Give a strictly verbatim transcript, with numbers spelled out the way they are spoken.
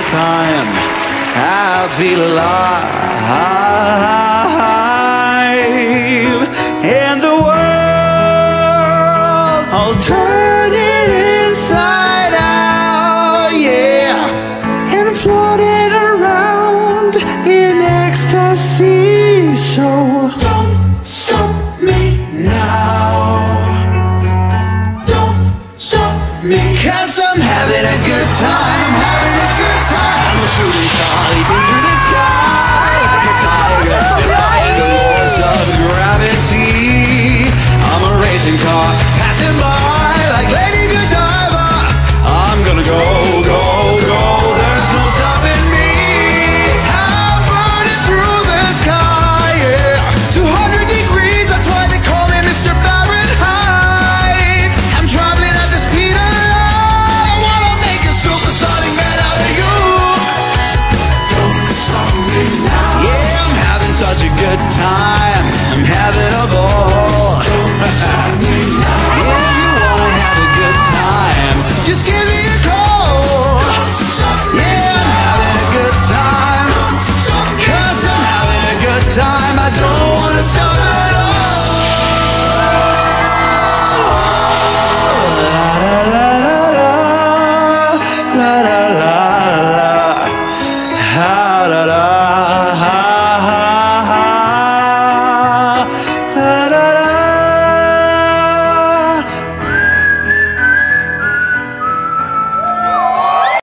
time. I feel alive, and the world, I'll turn it inside out, yeah, and I'm floating around in ecstasy. So don't stop me now, don't stop me, 'cause I'm having a good time, I'm having a good time. I'm a shooting star leaping through the sky like a tiger, defying the laws of gravity. I'm a racing car passing by like Lady Godiva. I'm gonna go, go, go, there's no stopping me. I'm burning through the sky, yeah, two hundred degrees, that's why they call me Mister Fahrenheit. I'm traveling at the speed of light, I wanna make a supersonic man out of you. Don't stop me now. Yeah, I'm having such a good time, I'm having a ball. Don't stop me now. If you wanna have a good time, just give me a call. Yeah, I'm having a good time, 'cause I'm having a good time, I don't wanna stop at all. La la la la la la la la la la.